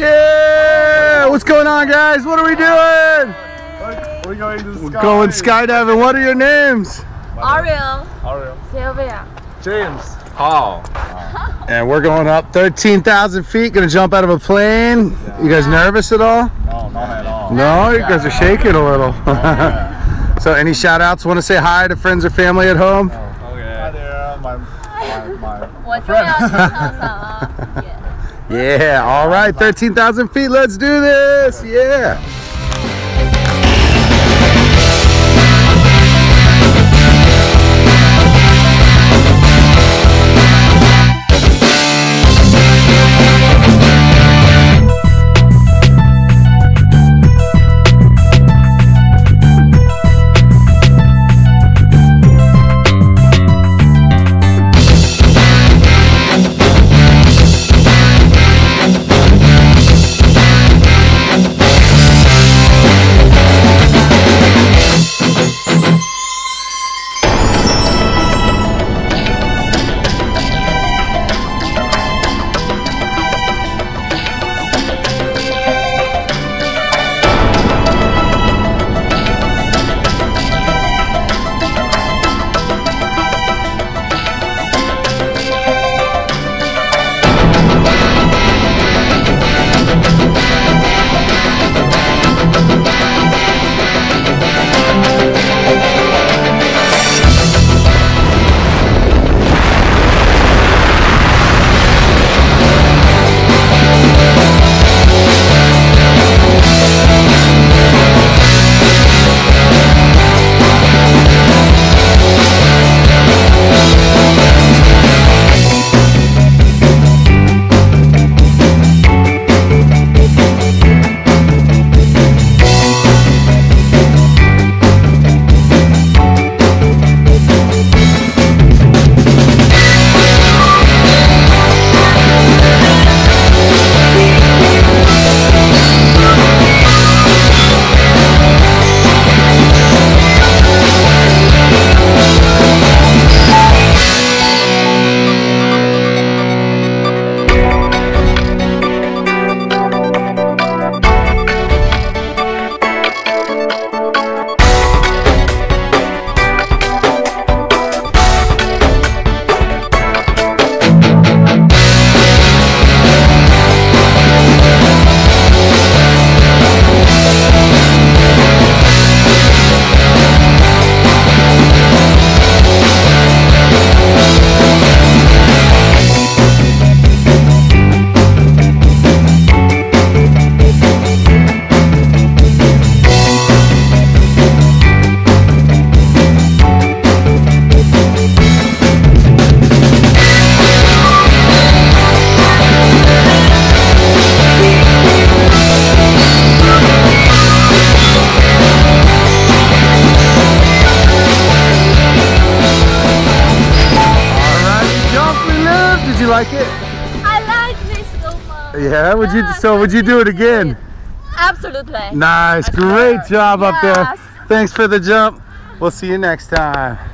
Yeah! What's going on, guys? What are we doing? We're going to skydiving. We're going skydiving. What are your names? Ariel. Sylvia. James. Paul. And we're going up 13,000 feet. Gonna jump out of a plane. You guys nervous at all? No, not at all. No, you guys are shaking a little. So, any shout outs? Want to say hi to friends or family at home? Okay. Hi there, my friend. Yeah, all right, 13,000 feet. Let's do this. Yeah. Like it? I like this so much. Yeah, would you do it again? Absolutely. Nice, great job up there. Yes. Thanks for the jump. We'll see you next time.